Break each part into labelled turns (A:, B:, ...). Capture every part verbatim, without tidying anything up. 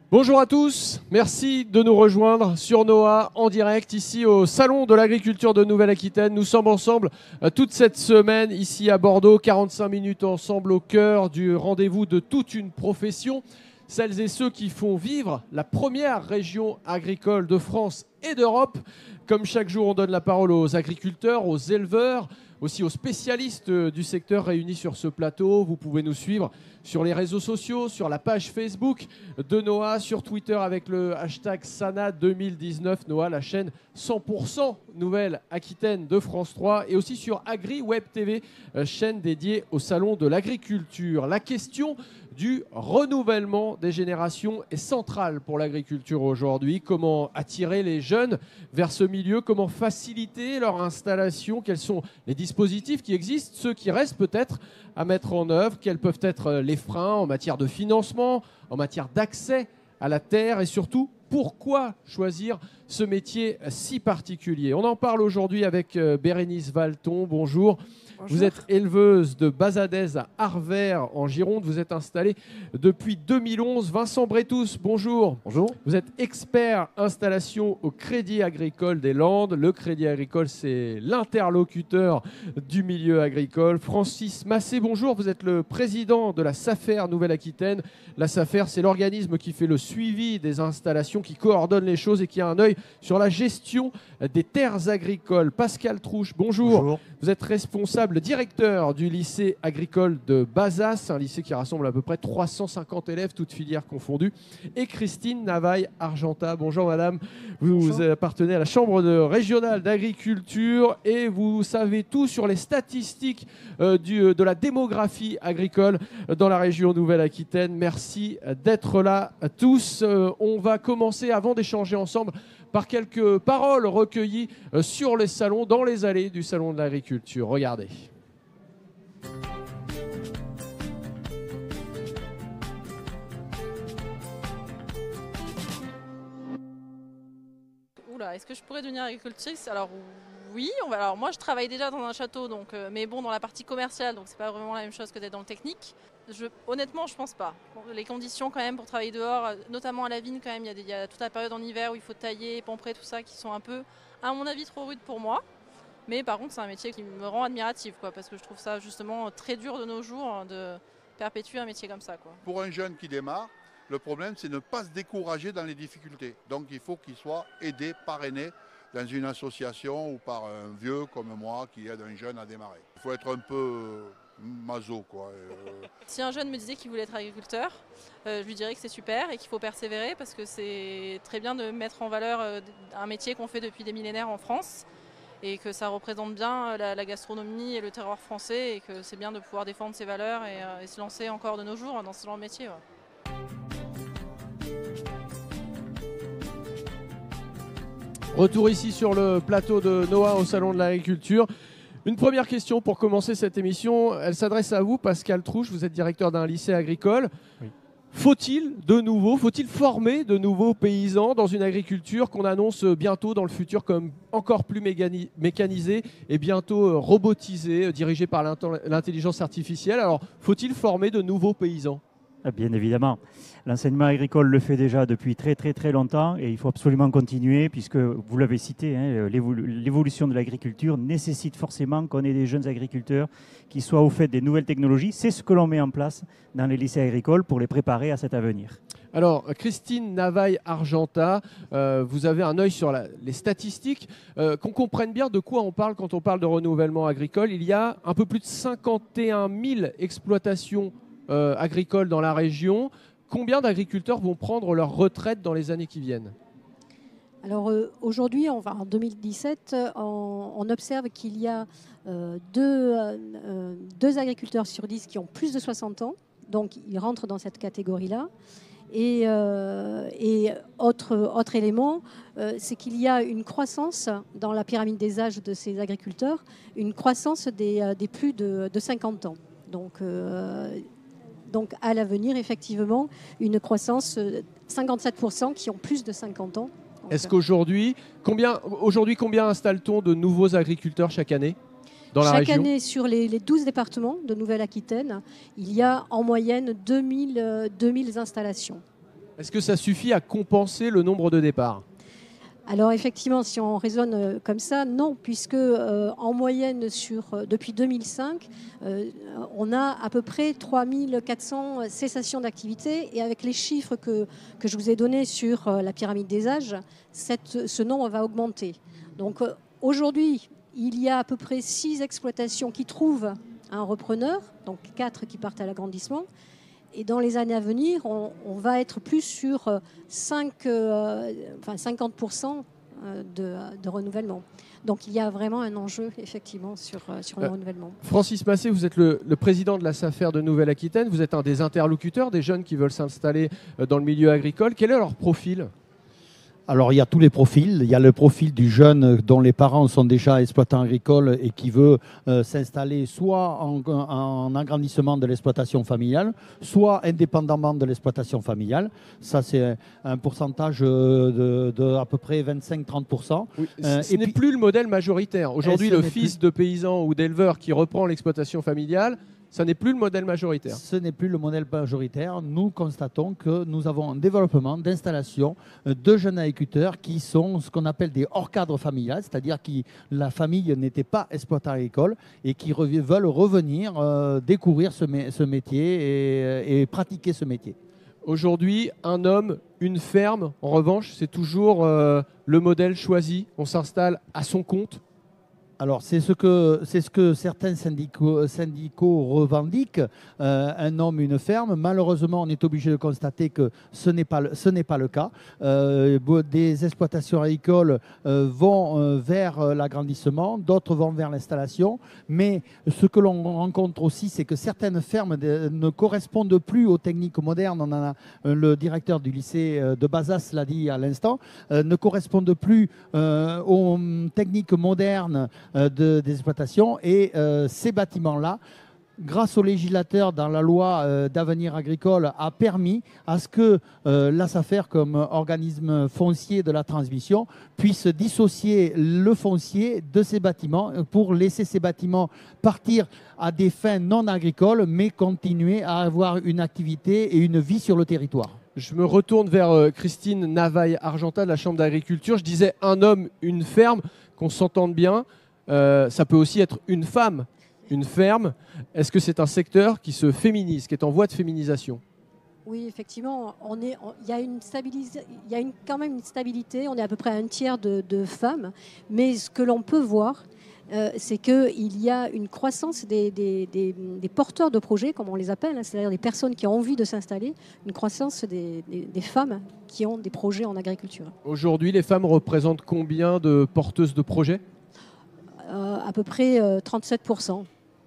A: Bonjour à tous, merci de nous rejoindre sur Noah en direct ici au Salon de l'Agriculture de Nouvelle-Aquitaine. Nous sommes ensemble euh, toute cette semaine ici à Bordeaux, quarante-cinq minutes ensemble au cœur du rendez-vous de toute une profession. Celles et ceux qui font vivre la première région agricole de France et d'Europe. Comme chaque jour, on donne la parole aux agriculteurs, aux éleveurs, aussi aux spécialistes du secteur réunis sur ce plateau. Vous pouvez nous suivre sur les réseaux sociaux, sur la page Facebook de Noah, sur Twitter avec le hashtag Sana deux mille dix-neuf. Noah, la chaîne cent pour cent Nouvelle-Aquitaine de France trois, et aussi sur Agri Web T V, chaîne dédiée au Salon de l'Agriculture. La question du renouvellement des générations est centrale pour l'agriculture aujourd'hui. Comment attirer les jeunes vers ce milieu? Comment faciliter leur installation? Quels sont les dispositifs qui existent, ceux qui restent peut-être à mettre en œuvre? Quels peuvent être les freins en matière de financement, en matière d'accès à la terre, et surtout, pourquoi choisir ce métier si particulier? On en parle aujourd'hui avec Bérénice Valton. Bonjour. Bonjour. Vous êtes éleveuse de Bazadez à Arvers en Gironde. Vous êtes installée depuis deux mille onze. Vincent Bretous, bonjour. Bonjour. Vous êtes expert installation au Crédit Agricole des Landes. Le Crédit Agricole, c'est l'interlocuteur du milieu agricole. Francis Massé, bonjour. Vous êtes le président de la SAFER Nouvelle-Aquitaine. La SAFER, c'est l'organisme qui fait le suivi des installations, qui coordonne les choses et qui a un œil sur la gestion des terres agricoles. Pascal Trouche, bonjour. Bonjour. Vous êtes responsable, directeur du lycée agricole de Bazas, un lycée qui rassemble à peu près trois cent cinquante élèves, toutes filières confondues. Et Christine Navaille-Argentat, bonjour madame. Vous, vous appartenez à la Chambre de, régionale d'agriculture et vous savez tout sur les statistiques euh, du, de la démographie agricole dans la région Nouvelle-Aquitaine. Merci d'être là à tous. Euh, on va commencer, avant d'échanger ensemble, par quelques paroles recueillies sur les salons, dans les allées du Salon de l'Agriculture. Regardez.
B: Oula, est-ce que je pourrais devenir agricultrice? Alors oui, on va, alors moi je travaille déjà dans un château, donc, euh, mais bon, dans la partie commerciale, donc c'est pas vraiment la même chose que d'être dans le technique. Je, honnêtement, je pense pas. Bon, les conditions quand même pour travailler dehors, notamment à la vigne quand même, il y a, des, il y a toute la période en hiver où il faut tailler, pamprer, tout ça, qui sont un peu, à mon avis, trop rudes pour moi. Mais par contre, c'est un métier qui me rend admirative, quoi, parce que je trouve ça justement très dur de nos jours de perpétuer un métier comme ça, quoi.
C: Pour un jeune qui démarre, le problème c'est de ne pas se décourager dans les difficultés. Donc il faut qu'il soit aidé, parrainé dans une association ou par un vieux comme moi qui aide un jeune à démarrer. Il faut être un peu maso, quoi. Euh...
B: Si un jeune me disait qu'il voulait être agriculteur, euh, je lui dirais que c'est super et qu'il faut persévérer parce que c'est très bien de mettre en valeur euh, un métier qu'on fait depuis des millénaires en France et que ça représente bien la, la gastronomie et le terroir français et que c'est bien de pouvoir défendre ses valeurs et, euh, et se lancer encore de nos jours dans ce genre de métier. Ouais.
A: Retour ici sur le plateau de Noah au Salon de l'Agriculture. Une première question pour commencer cette émission, elle s'adresse à vous, Pascal Trouche, vous êtes directeur d'un lycée agricole. Oui. Faut-il de nouveau, faut-il former de nouveaux paysans dans une agriculture qu'on annonce bientôt dans le futur comme encore plus mécanisée et bientôt robotisée, dirigée par l'intelligence artificielle? Alors, faut-il former de nouveaux paysans?
D: Bien évidemment. L'enseignement agricole le fait déjà depuis très très très longtemps et il faut absolument continuer puisque, vous l'avez cité, hein, l'évolution de l'agriculture nécessite forcément qu'on ait des jeunes agriculteurs qui soient au fait des nouvelles technologies. C'est ce que l'on met en place dans les lycées agricoles pour les préparer à cet avenir.
A: Alors, Christine Navaille-Argentat, euh, vous avez un œil sur la, les statistiques. Euh, qu'on comprenne bien de quoi on parle quand on parle de renouvellement agricole. Il y a un peu plus de cinquante et un mille exploitations Euh, agricoles dans la région. Combien d'agriculteurs vont prendre leur retraite dans les années qui viennent?
E: Alors euh, aujourd'hui, on va en deux mille dix-sept, on, on observe qu'il y a euh, deux, euh, deux agriculteurs sur dix qui ont plus de soixante ans, donc ils rentrent dans cette catégorie-là. Et, euh, et autre, autre élément, euh, c'est qu'il y a une croissance dans la pyramide des âges de ces agriculteurs, une croissance des, des plus de, de cinquante ans. Donc, euh, Donc à l'avenir, effectivement, une croissance de cinquante-sept pour cent qui ont plus de cinquante ans.
A: Est-ce qu'aujourd'hui, combien, aujourd'hui, combien installe-t-on de nouveaux agriculteurs chaque année dans la
E: Chaque
A: région?
E: année, sur les, les douze départements de Nouvelle-Aquitaine, il y a en moyenne deux mille, deux mille installations.
A: Est-ce que ça suffit à compenser le nombre de départs ?
E: Alors effectivement, si on raisonne comme ça, non, puisque euh, en moyenne, sur, euh, depuis deux mille cinq, euh, on a à peu près trois mille quatre cents cessations d'activité. Et avec les chiffres que, que je vous ai donnés sur euh, la pyramide des âges, cette, ce nombre va augmenter. Donc euh, aujourd'hui, il y a à peu près six exploitations qui trouvent un repreneur, donc quatre qui partent à l'agrandissement. Et dans les années à venir, on, on va être plus sur cinq, euh, enfin cinquante pour cent de, de renouvellement. Donc il y a vraiment un enjeu effectivement sur, sur le euh, renouvellement.
A: Francis Massé, vous êtes le, le président de la SAFER de Nouvelle-Aquitaine. Vous êtes un des interlocuteurs des jeunes qui veulent s'installer dans le milieu agricole. Quel est leur profil ?
F: Alors, il y a tous les profils. Il y a le profil du jeune dont les parents sont déjà exploitants agricoles et qui veut euh, s'installer soit en, en agrandissement de l'exploitation familiale, soit indépendamment de l'exploitation familiale. Ça, c'est un pourcentage de, de à peu près vingt-cinq à trente pour cent.
A: Oui, euh, ce n'est puis, plus le modèle majoritaire. Aujourd'hui, le fils plus... de paysan ou d'éleveur qui reprend l'exploitation familiale, ça n'est plus le modèle majoritaire.
F: Ce n'est plus le modèle majoritaire. Nous constatons que nous avons un développement d'installation de jeunes agriculteurs qui sont ce qu'on appelle des hors-cadres familiales, c'est-à-dire que la famille n'était pas exploitant agricole et qui rev- veulent revenir euh, découvrir ce, mé- ce métier et, et pratiquer ce métier.
A: Aujourd'hui, un homme, une ferme, en revanche, c'est toujours euh, le modèle choisi. On s'installe à son compte.
F: Alors, c'est ce que, c'est ce que certains syndicaux, syndicaux revendiquent, euh, un homme, une ferme. Malheureusement, on est obligé de constater que ce n'est pas le, ce n'est pas le cas. Euh, des exploitations agricoles euh, vont euh, vers euh, l'agrandissement, d'autres vont vers l'installation. Mais ce que l'on rencontre aussi, c'est que certaines fermes de, ne correspondent plus aux techniques modernes. On en a, euh, le directeur du lycée de Bazas l'a dit à l'instant, euh, ne correspondent plus euh, aux techniques modernes De, des exploitations et euh, ces bâtiments-là, grâce au législateur dans la loi euh, d'avenir agricole, a permis à ce que euh, la SAFER, comme organisme foncier de la transmission, puisse dissocier le foncier de ces bâtiments pour laisser ces bâtiments partir à des fins non agricoles, mais continuer à avoir une activité et une vie sur le territoire.
A: Je me retourne vers euh, Christine Navaille-Argentat de la Chambre d'agriculture. Je disais un homme, une ferme, qu'on s'entende bien. Euh, ça peut aussi être une femme, une ferme. Est-ce que c'est un secteur qui se féminise, qui est en voie de féminisation ?
E: Oui, effectivement, on est, on, il y a, une stabilis- il y a une, quand même une stabilité. On est à peu près à un tiers de, de femmes. Mais ce que l'on peut voir, euh, c'est qu'il y a une croissance des, des, des, des porteurs de projets, comme on les appelle, hein, c'est-à-dire des personnes qui ont envie de s'installer, une croissance des, des, des femmes qui ont des projets en agriculture.
A: Aujourd'hui, les femmes représentent combien de porteuses de projets ?
E: Euh, à peu près euh, trente-sept pour cent.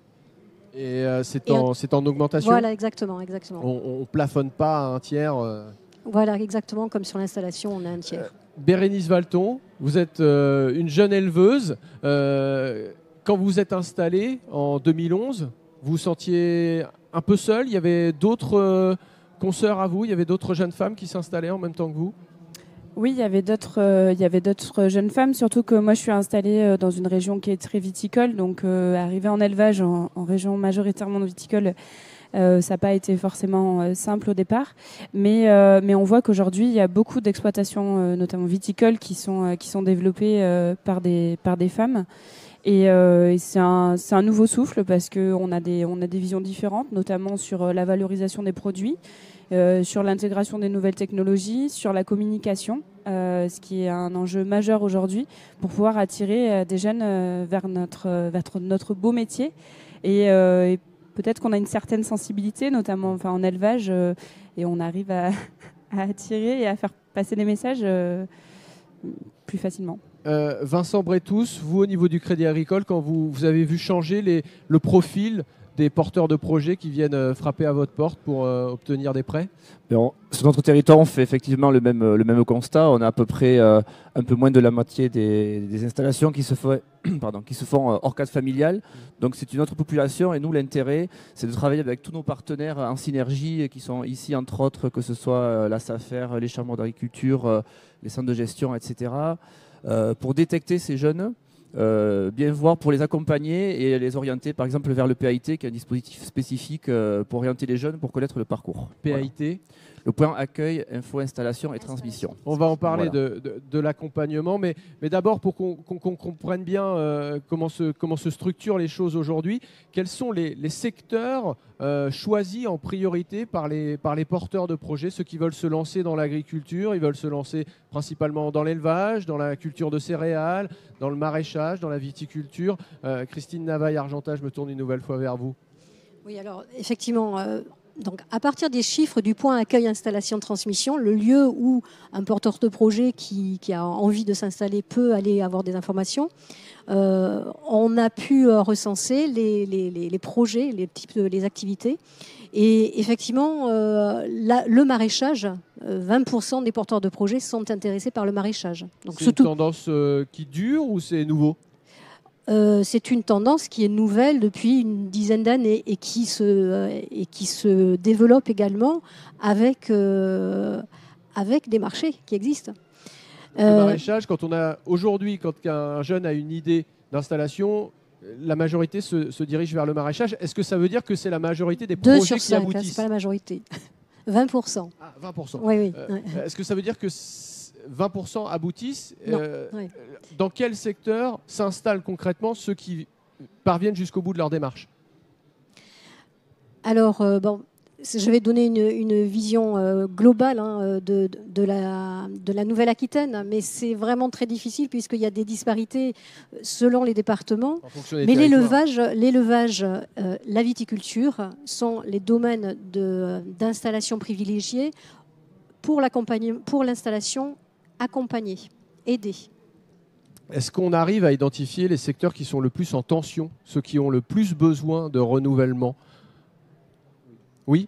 A: Et euh, c'est, en, c'est en augmentation ?
E: Voilà, exactement. exactement.
A: On ne plafonne pas à un tiers euh...
E: Voilà, exactement, comme sur l'installation, on a un tiers.
A: Euh, Bérénice Valton, vous êtes euh, une jeune éleveuse. Euh, quand vous êtes installée en deux mille onze, vous vous sentiez un peu seule ? Il y avait d'autres euh, consoeurs à vous ? Il y avait d'autres jeunes femmes qui s'installaient en même temps que vous ?
G: Oui, il y avait d'autres, euh, il y avait d'autres jeunes femmes, surtout que moi je suis installée euh, dans une région qui est très viticole, donc euh, arriver en élevage en, en région majoritairement viticole, euh, ça n'a pas été forcément euh, simple au départ, mais euh, mais on voit qu'aujourd'hui il y a beaucoup d'exploitations, euh, notamment viticoles, qui sont euh, qui sont développées euh, par des par des femmes. Et, euh, et c'est un c'est un nouveau souffle parce que on a des on a des visions différentes, notamment sur euh, la valorisation des produits. Euh, sur l'intégration des nouvelles technologies, sur la communication, euh, ce qui est un enjeu majeur aujourd'hui pour pouvoir attirer euh, des jeunes euh, vers, notre, euh, vers notre beau métier. Et, euh, et peut-être qu'on a une certaine sensibilité, notamment enfin, en élevage, euh, et on arrive à, à attirer et à faire passer les messages euh, plus facilement.
A: Euh, Vincent Bretous, vous au niveau du Crédit Agricole, quand vous, vous avez vu changer les, le profil des porteurs de projets qui viennent frapper à votre porte pour euh, obtenir des prêts ?
H: On, sur notre territoire, on fait effectivement le même, le même constat. On a à peu près euh, un peu moins de la moitié des, des installations qui se, fait, pardon, qui se font euh, hors cadre familial. Donc c'est une autre population et nous, l'intérêt, c'est de travailler avec tous nos partenaires en synergie qui sont ici, entre autres, que ce soit euh, la SAFER, les chambres d'agriculture, euh, les centres de gestion, et cetera, euh, pour détecter ces jeunes. Euh, bien voir pour les accompagner et les orienter par exemple vers le P A I T qui est un dispositif spécifique euh, pour orienter les jeunes pour connaître le parcours.
A: P A I T,
H: le point accueil, info, installation et transmission.
A: On va en parler
H: Voilà.
A: de, de, de l'accompagnement, mais, mais d'abord pour qu'on qu'on, qu'on comprenne bien euh, comment, se, comment se structurent les choses aujourd'hui, quels sont les, les secteurs euh, choisis en priorité par les, par les porteurs de projets, ceux qui veulent se lancer dans l'agriculture, ils veulent se lancer principalement dans l'élevage, dans la culture de céréales, dans le maraîchage, dans la viticulture. Euh, Christine Navaille-Argentat, je me tourne une nouvelle fois vers vous.
E: Oui, alors effectivement, euh, donc à partir des chiffres du point accueil, installation, transmission, le lieu où un porteur de projet qui, qui a envie de s'installer peut aller avoir des informations, euh, on a pu euh, recenser les, les, les, les projets, les types, de, les activités. Et effectivement, euh, la, le maraîchage, euh, vingt pour cent des porteurs de projets sont intéressés par le maraîchage. Donc,
A: C'est
E: surtout,
A: une tendance euh, qui dure ou c'est nouveau ?
E: Euh, c'est une tendance qui est nouvelle depuis une dizaine d'années et qui se, euh, et qui se développe également avec, euh, avec des marchés qui existent.
A: Le
E: Euh,
A: maraîchage, quand on a aujourd'hui, quand un jeune a une idée d'installation, la majorité se, se dirige vers le maraîchage. Est-ce que ça veut dire que c'est la majorité des
E: deux
A: projets
E: sur
A: qui
E: cinq,
A: aboutissent ?
E: c'est pas la majorité. vingt pour cent.
A: Ah, vingt pour cent.
E: Oui, oui.
A: Euh,
E: ouais.
A: Est-ce que ça veut dire que vingt pour cent aboutissent ?
E: Non,
A: Euh,
E: oui.
A: Dans quel secteur s'installent concrètement ceux qui parviennent jusqu'au bout de leur démarche ?
E: Alors, euh, bon, je vais donner une, une vision euh, globale hein, de, de, la, de la Nouvelle-Aquitaine, mais c'est vraiment très difficile puisqu'il y a des disparités selon les départements.
A: En fonction des
E: Mais
A: territoires.
E: l'élevage, l'élevage euh, la viticulture sont les domaines de, d'installation privilégiés pour, pour l'installation accompagnée, aidée.
A: Est-ce qu'on arrive à identifier les secteurs qui sont le plus en tension, ceux qui ont le plus besoin de renouvellement ? Oui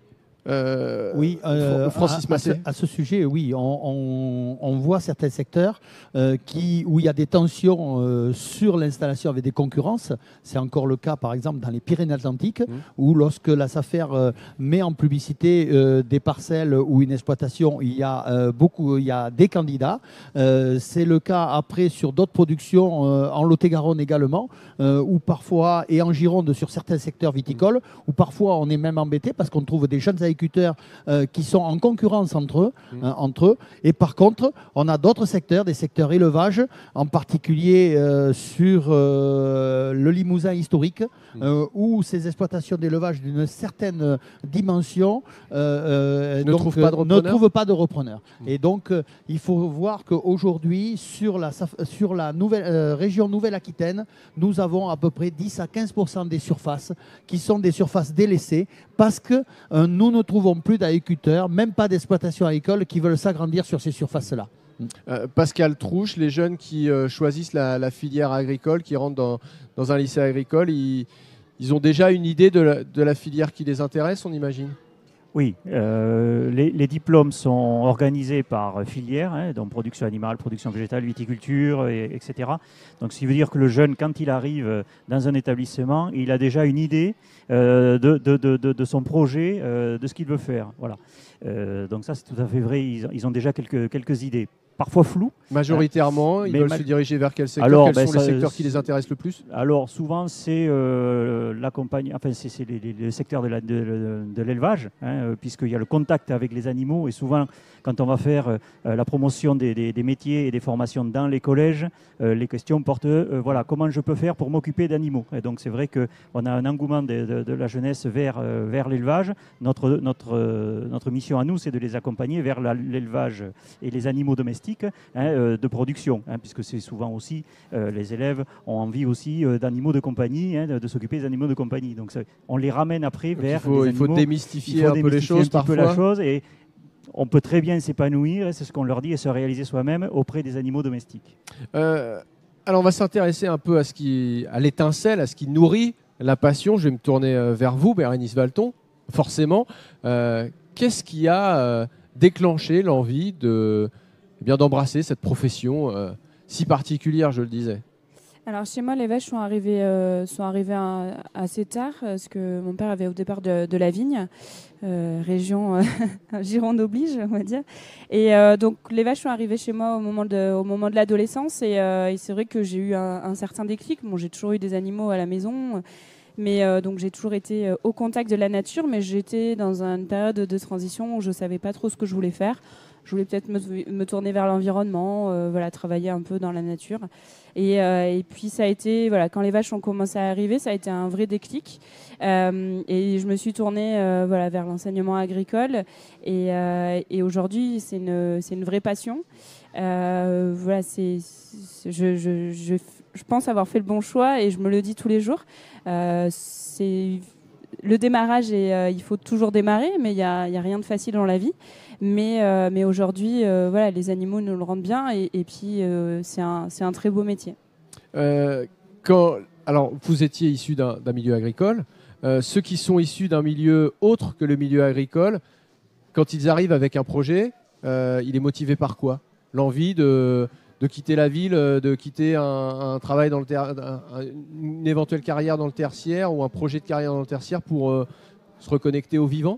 A: Euh,
F: Oui, euh,
A: Francis
F: à, à, ce,
A: Massé.
F: à ce sujet, oui, on, on, on voit certains secteurs euh, qui, où il y a des tensions euh, sur l'installation avec des concurrences. C'est encore le cas, par exemple, dans les Pyrénées-Atlantiques, mmh. où lorsque la SAFER euh, met en publicité euh, des parcelles ou une exploitation, il y a, euh, beaucoup, il y a des candidats. Euh, c'est le cas après sur d'autres productions, euh, en Lot-et-Garonne également, euh, ou parfois, et en Gironde sur certains secteurs viticoles, mmh. où parfois on est même embêté parce qu'on trouve des jeunes agriculteurs Euh, qui sont en concurrence entre eux, mmh. hein, entre eux. Et par contre, on a d'autres secteurs, des secteurs élevage, en particulier euh, sur euh, le Limousin historique, mmh. euh, où ces exploitations d'élevage d'une certaine dimension euh, euh,
A: ne,
F: donc,
A: trouvent pas de
F: ne trouvent pas de repreneurs. Mmh. Et donc, euh, il faut voir qu'aujourd'hui, sur la, sur la nouvelle, euh, région Nouvelle-Aquitaine, nous avons à peu près dix à quinze pour cent des surfaces qui sont des surfaces délaissées parce que euh, nous ne trouvons plus d'agriculteurs, même pas d'exploitation agricole, qui veulent s'agrandir sur ces surfaces-là.
A: Euh, Pascal Trouche, les jeunes qui euh, choisissent la, la filière agricole, qui rentrent dans, dans un lycée agricole, ils, ils ont déjà une idée de la, de la filière qui les intéresse, on imagine ?
D: Oui, euh, les, les diplômes sont organisés par filière, hein, donc production animale, production végétale, viticulture, et, etc. Donc, ce qui veut dire que le jeune, quand il arrive dans un établissement, il a déjà une idée euh, de, de, de, de son projet, euh, de ce qu'il veut faire. Voilà. Euh, donc ça, c'est tout à fait vrai. Ils, ils ont déjà quelques, quelques idées. Parfois floues.
A: Majoritairement,
D: hein,
A: ils veulent
D: ma...
A: se diriger vers quel secteur ?
D: Alors,
A: Quels
D: ben,
A: sont
D: ça,
A: les secteurs qui les intéressent le plus ?
D: Alors, souvent, c'est euh, l'accompagnement, enfin, c'est, c'est les, les, les secteurs de, la, de, de, de l'élevage, hein, puisqu'il y a le contact avec les animaux. Et souvent, quand on va faire euh, la promotion des, des, des métiers et des formations dans les collèges, euh, les questions portent, euh, voilà, comment je peux faire pour m'occuper d'animaux ? Et donc, c'est vrai qu'on a un engouement de, de, de la jeunesse vers, euh, vers l'élevage. Notre, notre, euh, notre mission à nous, c'est de les accompagner vers la, l'élevage et les animaux domestiques, hein, euh, de production, hein, puisque c'est souvent aussi, euh, les élèves ont envie aussi euh, d'animaux de compagnie, hein, de, de s'occuper des animaux de compagnie. Donc ça, on les ramène après
A: Donc
D: vers
A: il faut,
D: des
A: il faut
D: animaux,
A: démystifier
D: il faut
A: un peu les choses
D: un petit peu la
A: parfois.
D: chose, et on peut très bien s'épanouir, et c'est ce qu'on leur dit, et se réaliser soi-même auprès des animaux domestiques.
A: Euh, alors on va s'intéresser un peu à, ce qui, à l'étincelle, à ce qui nourrit la passion. Je vais me tourner euh, vers vous, Bérénice Valton, forcément. Euh, qu'est-ce qui a euh, déclenché l'envie de... Eh bien, d'embrasser cette profession euh, si particulière, je le disais?
G: Alors chez moi, les vaches sont arrivées, euh, sont arrivées un, assez tard, parce que mon père avait au départ de, de la vigne, euh, région euh, Gironde oblige, on va dire. Et euh, donc les vaches sont arrivées chez moi au moment de, au moment de l'adolescence, et, euh, et c'est vrai que j'ai eu un, un certain déclic. Bon, j'ai toujours eu des animaux à la maison. Mais euh, donc j'ai toujours été euh, au contact de la nature, mais j'étais dans une période de transition où je ne savais pas trop ce que je voulais faire. Je voulais peut-être me, me tourner vers l'environnement, euh, voilà, travailler un peu dans la nature. Et, euh, et puis ça a été, voilà, quand les vaches ont commencé à arriver, ça a été un vrai déclic. Euh, et je me suis tournée euh, voilà, vers l'enseignement agricole. Et, euh, et aujourd'hui, c'est une, c'est une vraie passion. Euh, voilà, c'est, c'est, je, je, je, je pense avoir fait le bon choix et je me le dis tous les jours. Euh, c'est le démarrage et euh, il faut toujours démarrer, mais il n'y a, y a rien de facile dans la vie. Mais, euh, mais aujourd'hui, euh, voilà, les animaux nous le rendent bien et, et puis euh, c'est un, c'est un très beau métier.
A: Euh, quand, alors, vous étiez issu d'un, d'un milieu agricole. Euh, ceux qui sont issus d'un milieu autre que le milieu agricole, quand ils arrivent avec un projet, euh, il est motivé par quoi? L'envie de, de quitter la ville, de quitter un, un travail dans le ter- un, une éventuelle carrière dans le tertiaire ou un projet de carrière dans le tertiaire pour euh, se reconnecter au vivant?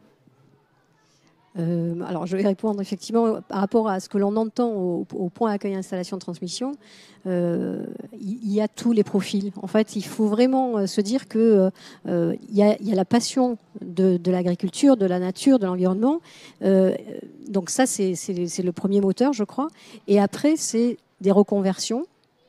E: Euh, alors, je vais répondre effectivement par rapport à ce que l'on entend au, au point accueil, installation, transmission. Euh, il y a tous les profils. En fait, il faut vraiment se dire que euh, il y a, il y a la passion de, de l'agriculture, de la nature, de l'environnement. Euh, donc ça, c'est, c'est, c'est le premier moteur, je crois. Et après, c'est des reconversions.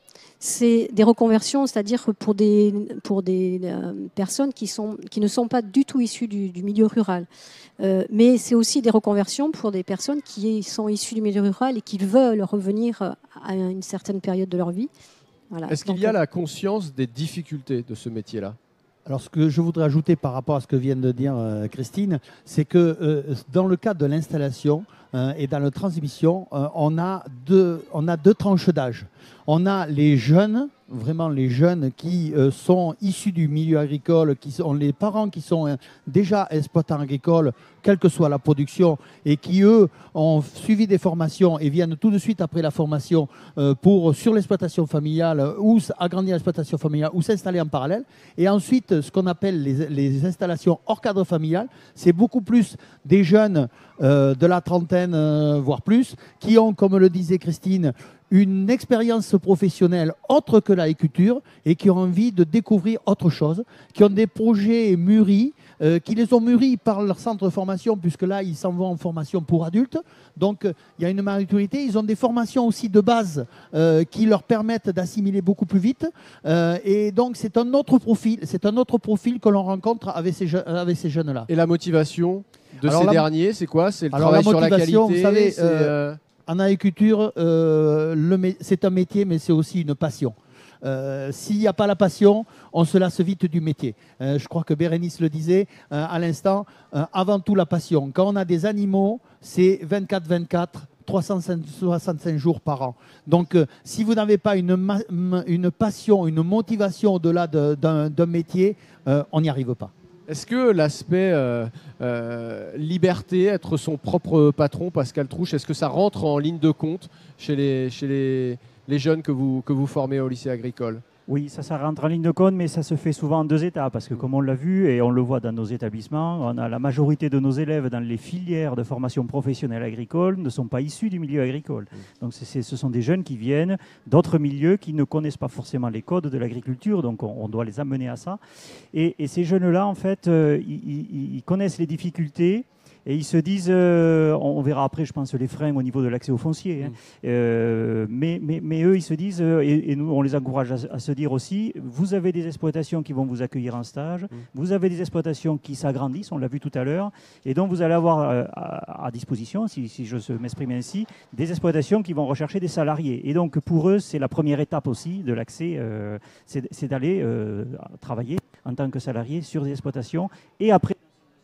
E: C'est des reconversions, c'est-à-dire pour des, pour des euh, personnes qui, sont, qui ne sont pas du tout issues du, du milieu rural. Euh, mais c'est aussi des reconversions pour des personnes qui sont issues du milieu rural et qui veulent revenir à une certaine période de leur vie. Voilà.
A: Est-ce qu'il
E: Donc,
A: y a la conscience des difficultés de ce métier-là?
F: Alors, ce que je voudrais ajouter par rapport à ce que vient de dire euh, Christine, c'est que euh, dans le cadre de l'installation euh, et dans la transmission, euh, on, a deux, on a deux tranches d'âge. On a les jeunes, vraiment les jeunes qui euh, sont issus du milieu agricole, qui sont les parents qui sont euh, déjà exploitants agricoles, quelle que soit la production, et qui, eux, ont suivi des formations et viennent tout de suite après la formation euh, pour, sur l'exploitation familiale, ou agrandir l'exploitation familiale, ou s'installer en parallèle. Et ensuite, ce qu'on appelle les, les installations hors cadre familial, c'est beaucoup plus des jeunes euh, de la trentaine, euh, voire plus, qui ont, comme le disait Christine, une expérience professionnelle autre que l'agriculture et qui ont envie de découvrir autre chose, qui ont des projets mûris, euh, qui les ont mûris par leur centre de formation, puisque là, ils s'en vont en formation pour adultes. Donc, euh, il y a une maturité. Ils ont des formations aussi de base euh, qui leur permettent d'assimiler beaucoup plus vite. Euh, et donc, c'est un autre profil, c'est un autre profil que l'on rencontre avec ces, je- avec ces jeunes-là.
A: Et la motivation de
F: Alors,
A: ces
F: la-
A: derniers, c'est quoi? C'est le
F: Alors,
A: travail
F: la
A: sur la qualité,
F: motivation, vous savez,
A: c'est,
F: euh,
A: euh,
F: En agriculture, euh, le mé- c'est un métier, mais c'est aussi une passion. Euh, S'il n'y a pas la passion, on se lasse vite du métier. Euh, je crois que Bérénice le disait euh, à l'instant, euh, avant tout la passion. Quand on a des animaux, c'est vingt-quatre vingt-quatre, trois cent soixante-cinq jours par an. Donc, euh, si vous n'avez pas une, ma- une passion, une motivation au-delà de- d'un d'un métier, euh, on n'y arrive pas.
A: est-ce que l'aspect euh, euh, liberté, être son propre patron, Pascal Trouche, est-ce que ça rentre en ligne de compte chez les, chez les, les jeunes que vous, que vous formez au lycée agricole?
D: Oui, ça, ça rentre en ligne de compte, mais ça se fait souvent en deux étapes, parce que comme on l'a vu, et on le voit dans nos établissements, on a la majorité de nos élèves dans les filières de formation professionnelle agricole ne sont pas issus du milieu agricole. Donc c'est, c'est, ce sont des jeunes qui viennent d'autres milieux, qui ne connaissent pas forcément les codes de l'agriculture, donc on, on doit les amener à ça. Et, et ces jeunes-là, en fait, euh, ils, ils- ils connaissent les difficultés, et ils se disent, euh, on verra après, je pense, les freins au niveau de l'accès au foncier. Hein. Mmh. Euh, mais, mais, mais eux, ils se disent, euh, et, et nous, on les encourage à, à se dire aussi, vous avez des exploitations qui vont vous accueillir en stage, mmh. vous avez des exploitations qui s'agrandissent, on l'a vu tout à l'heure, et donc vous allez avoir euh, à, à disposition, si, si je m'exprime ainsi, des exploitations qui vont rechercher des salariés. Et donc pour eux, c'est la première étape aussi de l'accès, euh, c'est, c'est d'aller euh, travailler en tant que salarié sur des exploitations, et après,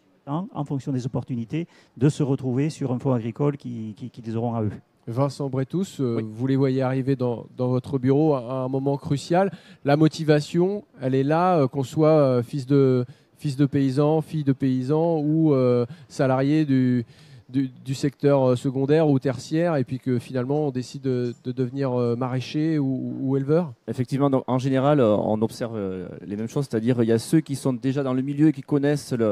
D: en fonction des opportunités, de se retrouver sur un fonds agricole qui, qui, qui les auront à eux.
A: Vincent Bretous, euh,
H: Oui.
A: vous les voyez arriver dans, dans votre bureau à, à un moment crucial. La motivation, elle est là, euh, qu'on soit euh, fils, de, fils de paysan, fille de paysan ou euh, salarié du, du, du secteur secondaire ou tertiaire, et puis que finalement on décide de, de devenir euh, maraîcher ou, ou éleveur.
H: Effectivement, donc, en général, euh, on observe euh, les mêmes choses, c'est-à-dire il y a ceux qui sont déjà dans le milieu et qui connaissent le,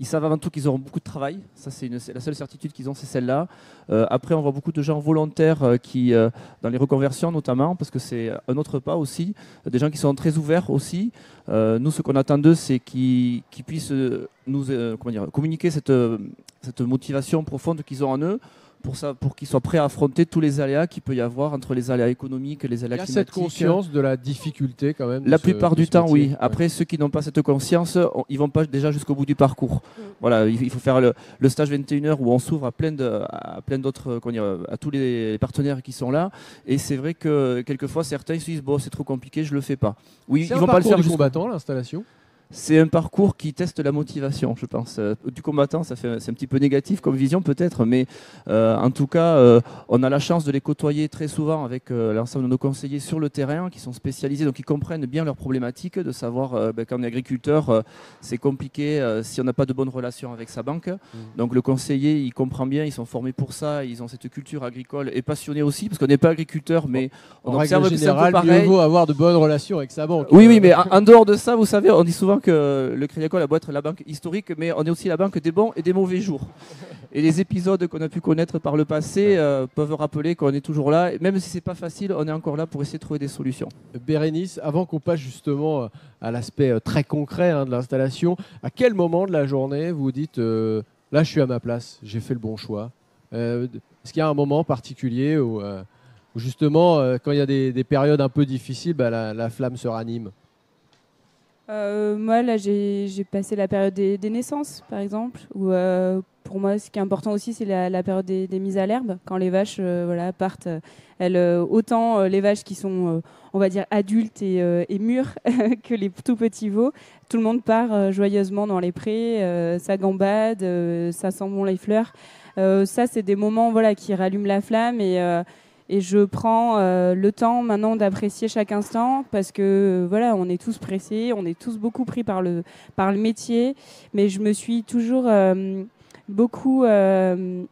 H: ils savent avant tout qu'ils auront beaucoup de travail. Ça, c'est, une, c'est la seule certitude qu'ils ont, c'est celle-là. Euh, après, on voit beaucoup de gens volontaires euh, qui, euh, dans les reconversions notamment, parce que c'est un autre pas aussi, des gens qui sont très ouverts aussi. Euh, nous, ce qu'on attend d'eux, c'est qu'ils, qu'ils puissent nous euh, comment dire, communiquer cette, cette motivation profonde qu'ils ont en eux, pour, ça, pour qu'ils soient prêts à affronter tous les aléas qu'il peut y avoir entre les aléas économiques et les aléas climatiques.
A: Il y a cette conscience de la difficulté quand même.
H: La
A: ce,
H: plupart du temps,
A: métier.
H: oui. Après, ouais. Ceux qui n'ont pas cette conscience, on, ils ne vont pas déjà jusqu'au bout du parcours. Mmh. Voilà, il, il faut faire le, le stage vingt et une heures où on s'ouvre à plein, de, à plein d'autres, comment dire, à tous les partenaires qui sont là. Et c'est vrai que quelquefois, certains se disent bon, c'est trop compliqué, je ne le fais pas. Oui,
A: c'est
H: ils
A: un
H: vont pas le faire
A: du
H: jusqu'au
A: combattant, l'installation.
H: C'est un parcours qui teste la motivation, je pense. Euh, du combattant, ça fait, c'est un petit peu négatif comme vision peut-être, mais euh, en tout cas, euh, on a la chance de les côtoyer très souvent avec euh, l'ensemble de nos conseillers sur le terrain, qui sont spécialisés, donc ils comprennent bien leurs problématiques, de savoir euh, ben, quand on est agriculteur, euh, c'est compliqué euh, si on n'a pas de bonnes relations avec sa banque. Mmh. Donc le conseiller, il comprend bien, ils sont formés pour ça, ils ont cette culture agricole et passionnés aussi, parce qu'on n'est pas agriculteur, mais on
A: en
H: observe
A: règle
H: que c'est un peu
A: générale,
H: pareil.
A: mieux vaut avoir de bonnes relations avec sa banque.
H: Oui, oui, mais en, en dehors de ça, vous savez, on dit souvent que le Crédit Agricole a beau être la banque historique, mais on est aussi la banque des bons et des mauvais jours. Et les épisodes qu'on a pu connaître par le passé euh, peuvent rappeler qu'on est toujours là. Et même si c'est pas facile, on est encore là pour essayer de trouver des solutions.
A: Bérénice, avant qu'on passe justement à l'aspect très concret hein, de l'installation, à quel moment de la journée vous dites euh, là je suis à ma place, j'ai fait le bon choix euh, Est-ce qu'il y a un moment particulier où, euh, où justement euh, quand il y a des, des périodes un peu difficiles, bah, la, la flamme se ranime?
G: Euh, moi, là, j'ai, j'ai passé la période des, des naissances, par exemple, où euh, pour moi, ce qui est important aussi, c'est la, la période des, des mises à l'herbe. Quand les vaches euh, voilà, partent, elles, euh, autant euh, les vaches qui sont, euh, on va dire, adultes et, euh, et mûres que les tout petits veaux, tout le monde part euh, joyeusement dans les prés, euh, ça gambade, euh, ça sent bon les fleurs. Euh, ça, c'est des moments voilà, qui rallument la flamme et... Euh, Et je prends euh, le temps maintenant d'apprécier chaque instant parce que euh, voilà, on est tous pressés, on est tous beaucoup pris par le, par le métier. Mais je me suis toujours euh, beaucoup euh,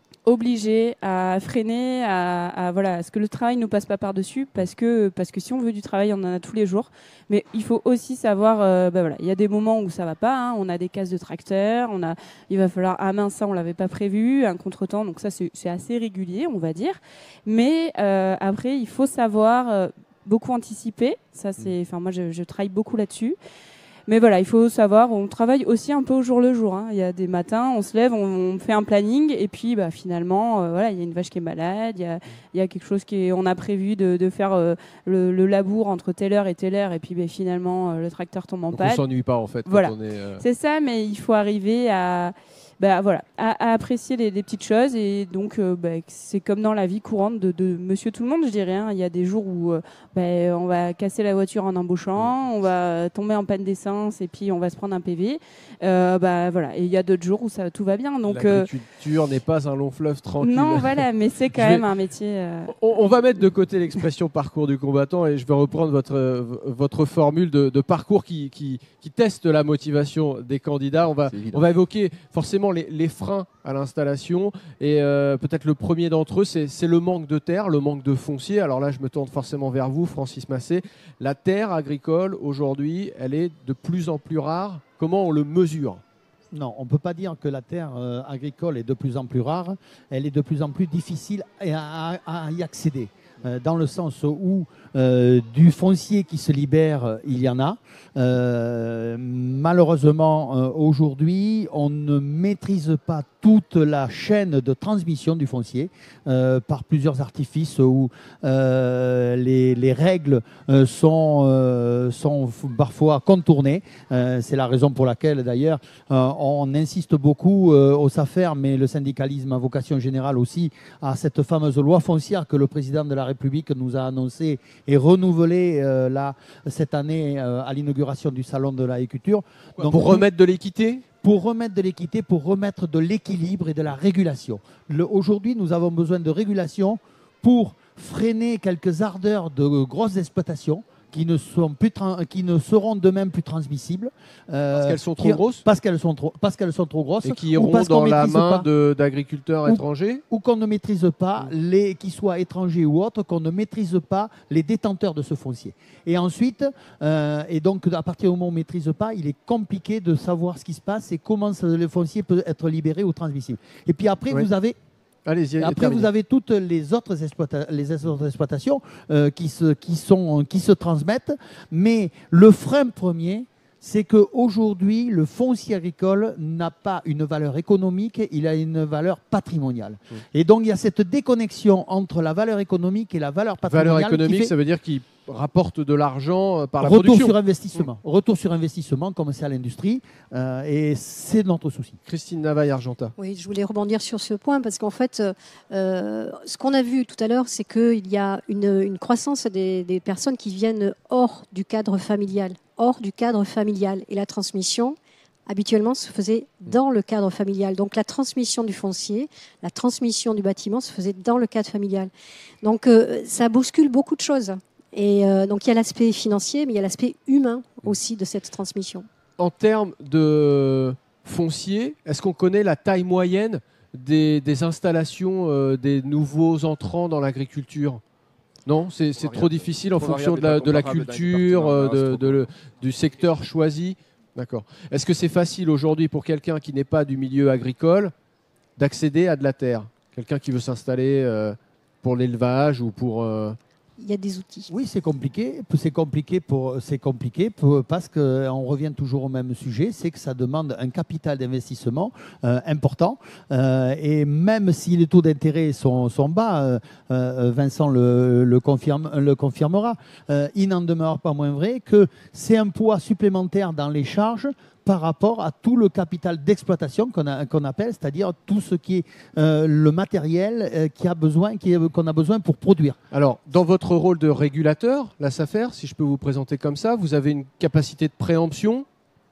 G: obligée à freiner, à, à, voilà, à ce que le travail ne nous passe pas par-dessus parce que, parce que si on veut du travail, on en a tous les jours. Mais il faut aussi savoir, euh, bah voilà, il y a des moments où ça va pas, hein, on a des cases de tracteur, on a, il va falloir, ah mince, ça on l'avait pas prévu, un contretemps, donc ça c'est, c'est assez régulier, on va dire. Mais euh, après, il faut savoir euh, beaucoup anticiper, ça c'est, enfin moi je, je travaille beaucoup là-dessus. Mais voilà, il faut savoir, on travaille aussi un peu au jour le jour. Hein. Il y a des matins, on se lève, on, on fait un planning, et puis bah, finalement, euh, voilà, il y a une vache qui est malade, il y a, il y a quelque chose qui est, on a prévu de, de faire euh, le, le labour entre telle heure et telle heure, et puis bah, finalement, euh, le tracteur tombe en
A: Donc
G: panne.
A: on s'ennuie pas en fait.
G: Voilà,
A: quand on est, euh...
G: c'est ça, mais il faut arriver à... Bah, voilà, à, à apprécier les, les petites choses et donc euh, bah, c'est comme dans la vie courante de, de monsieur tout le monde, je dirais. Hein. Il y a des jours où euh, bah, on va casser la voiture en embauchant, on va tomber en panne d'essence et puis on va se prendre un P V. Euh, bah, voilà. Et il y a d'autres jours où ça, tout va bien. Donc,
A: l'agriculture euh... n'est pas un long fleuve tranquille.
G: Non, voilà, mais c'est quand même vais... un métier... Euh...
A: On, on va mettre de côté l'expression parcours du combattant et je vais reprendre votre, votre formule de, de parcours qui, qui, qui teste la motivation des candidats. On va, on va évoquer forcément Les, les freins à l'installation et euh, peut-être le premier d'entre eux c'est, c'est le manque de terre, le manque de foncier. Alors là je me tourne forcément vers vous Francis Massé. La terre agricole aujourd'hui elle est de plus en plus rare. Comment on le mesure ?
F: Non, on ne peut pas dire que la terre euh, agricole est de plus en plus rare. Elle est de plus en plus difficile à, à, à y accéder. Euh, dans le sens où euh, du foncier qui se libère, il y en a. Euh, malheureusement, euh, aujourd'hui, on ne maîtrise pas toute la chaîne de transmission du foncier euh, par plusieurs artifices où euh, les, les règles euh, sont, euh, sont parfois contournées. Euh, c'est la raison pour laquelle, d'ailleurs, euh, on insiste beaucoup euh, au SAFER, mais le syndicalisme a vocation générale aussi, à cette fameuse loi foncière que le président de la République nous a annoncée et renouvelée euh, là, cette année euh, à l'inauguration du Salon de l'agriculture.
A: Donc, pour remettre de l'équité ?
F: Pour remettre de l'équité, pour remettre de l'équilibre et de la régulation. Le, aujourd'hui, nous avons besoin de régulation pour freiner quelques ardeurs de grosses exploitations qui ne, sont plus qui ne seront de même plus transmissibles.
A: Euh, parce qu'elles sont trop
F: qui,
A: grosses
F: Parce qu'elles sont trop, parce qu'elles sont trop grosses.
A: Et qui iront dans la main d'agriculteurs étrangers.
F: Ou qu'on ne maîtrise pas, mmh. les, qu'ils soient étrangers ou autres, qu'on ne maîtrise pas les détenteurs de ce foncier. Et ensuite, euh, et donc à partir du moment où on ne maîtrise pas, il est compliqué de savoir ce qui se passe et comment ça, le foncier peut être libéré ou transmissible. Et puis après, oui. vous avez...
A: Allez-y,
F: après,
A: terminé.
F: vous avez toutes les autres, exploita les autres exploitations euh, qui, se, qui, sont, qui se transmettent. Mais le frein premier, c'est qu'aujourd'hui, le foncier agricole n'a pas une valeur économique, il a une valeur patrimoniale. Mmh. Et donc, il y a cette déconnexion entre la valeur économique et la valeur patrimoniale.
A: Valeur économique,
F: fait...
A: ça veut dire qu'il rapporte de l'argent par la
F: Retour
A: production.
F: Sur investissement. Mmh. Retour sur investissement, comme c'est à l'industrie. Euh, et c'est notre souci.
A: Christine Navaille-Argentat.
E: Oui, je voulais rebondir sur ce point parce qu'en fait, euh, ce qu'on a vu tout à l'heure, c'est qu'il y a une, une croissance des, des personnes qui viennent hors du cadre familial. hors du cadre familial. Et la transmission, habituellement, se faisait dans le cadre familial. Donc la transmission du foncier, la transmission du bâtiment se faisait dans le cadre familial. Donc euh, ça bouscule beaucoup de choses. Et euh, donc il y a l'aspect financier, mais il y a l'aspect humain aussi de cette transmission.
A: En termes de foncier, est-ce qu'on connaît la taille moyenne des, des installations euh, des nouveaux entrants dans l'agriculture ? Non, c'est trop difficile en fonction de la, de la culture, de, de le, du secteur choisi. D'accord. Est-ce que c'est facile aujourd'hui pour quelqu'un qui n'est pas du milieu agricole d'accéder à de la terre? Quelqu'un qui veut s'installer euh, pour l'élevage ou pour... Euh...
E: Il y a des outils.
F: Oui, c'est compliqué. C'est compliqué, pour, c'est compliqué pour, parce qu'on revient toujours au même sujet, c'est que ça demande un capital d'investissement euh, important. Euh, et même si les taux d'intérêt sont, sont bas, euh, euh, Vincent le, le, confirme, le confirmera, euh, il n'en demeure pas moins vrai que c'est un poids supplémentaire dans les charges par rapport à tout le capital d'exploitation qu'on qu'on appelle, c'est-à-dire tout ce qui est euh, le matériel euh, qui a besoin, qui, qu'on a besoin pour produire.
A: Alors, dans votre rôle de régulateur, la SAFER, si je peux vous présenter comme ça, vous avez une capacité de préemption,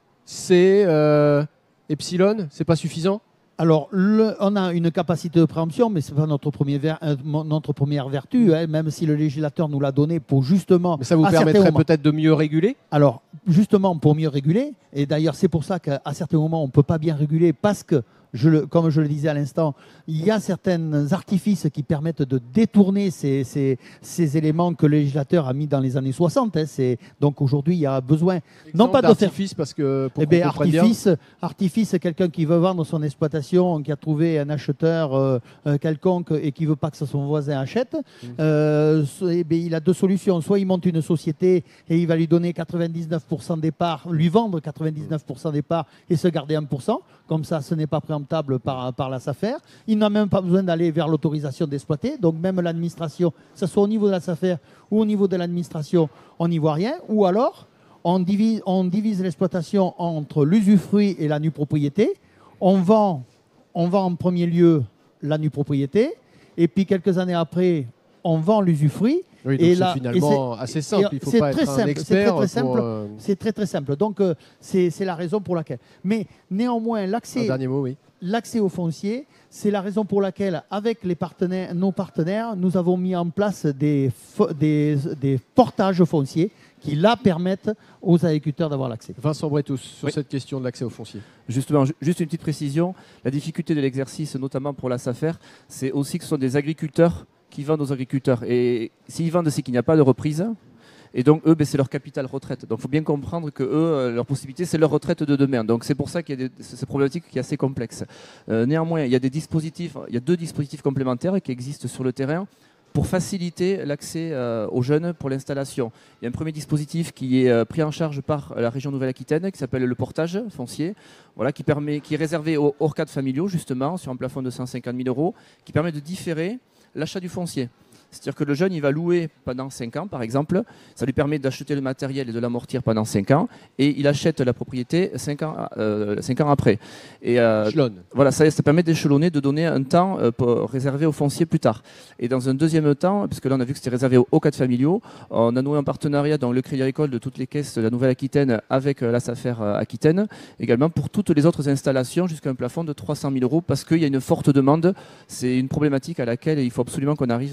A: c'est euh, epsilon, c'est pas suffisant?
F: Alors, le, on a une capacité de préemption, mais ce n'est pas notre, premier ver, euh, notre première vertu, hein, même si le législateur nous l'a donné pour justement...
A: Mais ça vous permettrait peut-être de mieux réguler?
F: Alors, justement, pour mieux réguler, et d'ailleurs c'est pour ça qu'à certains moments, on ne peut pas bien réguler parce que, je le, comme je le disais à l'instant, il y a certains artifices qui permettent de détourner ces, ces, ces éléments que le législateur a mis dans les années soixante. Hein, donc aujourd'hui, il y a besoin...
A: Exemple
F: non pas de faire...
A: parce que... Pour
F: eh bien, artifice, artifice, quelqu'un qui veut vendre son exploitation, qui a trouvé un acheteur euh, quelconque et qui ne veut pas que son voisin achète, mmh. euh, eh bien, il a deux solutions. Soit il monte une société et il va lui donner quatre-vingt-dix-neuf pour cent des parts, lui vendre quatre-vingt-dix-neuf pour cent des parts et se garder un pour cent. Comme ça, ce n'est pas préemptable par, par la SAFER. Il n'a même pas besoin d'aller vers l'autorisation d'exploiter. Donc même l'administration, que ce soit au niveau de la SAFER ou au niveau de l'administration, on n'y voit rien. Ou alors, on divise, on divise l'exploitation entre l'usufruit et la nue propriété. On vend, on vend en premier lieu la nue propriété. Et puis quelques années après, on vend l'usufruit.
A: Oui, donc c'est finalement assez simple. Il ne faut pas être un expert.
F: C'est très, très, euh... très, très simple. Donc, euh, c'est la raison pour laquelle. Mais néanmoins, l'accès
A: oui.
F: l'accès au foncier, c'est la raison pour laquelle, avec les partenaires, nos partenaires, nous avons mis en place des, des, des portages fonciers qui, là, permettent aux agriculteurs d'avoir l'accès.
A: Vincent Bretous, sur oui. cette question de l'accès au foncier.
H: Justement, juste une petite précision. La difficulté de l'exercice, notamment pour la SAFER, c'est aussi que ce sont des agriculteurs qui vendent aux agriculteurs. Et s'ils vendent, c'est qu'il n'y a pas de reprise. Et donc, eux, ben, c'est leur capital retraite. Donc, il faut bien comprendre que eux, leur possibilité, c'est leur retraite de demain. Donc, c'est pour ça qu'il y a des, cette problématique qui est assez complexe. Euh, néanmoins, il y a des dispositifs, il y a deux dispositifs complémentaires qui existent sur le terrain pour faciliter l'accès euh, aux jeunes pour l'installation. Il y a un premier dispositif qui est euh, pris en charge par la région Nouvelle-Aquitaine, qui s'appelle le portage foncier, voilà, qui, permet, qui est réservé aux hors cadres familiaux, justement, sur un plafond de cent cinquante mille euros, qui permet de différer l'achat du foncier. C'est-à-dire que le jeune, il va louer pendant cinq ans, par exemple. Ça lui permet d'acheter le matériel et de l'amortir pendant cinq ans. Et il achète la propriété cinq ans, euh, cinq ans après. Et, euh, voilà, ça, ça permet d'échelonner, de donner un temps euh, pour, réservé au foncier plus tard. Et dans un deuxième temps, puisque là, on a vu que c'était réservé aux, aux cadres familiaux, on a noué un partenariat dans le Crédit Agricole de toutes les caisses de la Nouvelle-Aquitaine avec euh, la SAFER euh, Aquitaine, également pour toutes les autres installations jusqu'à un plafond de trois cent mille euros, parce qu'il y a une forte demande. C'est une problématique à laquelle il faut absolument qu'on arrive à trouver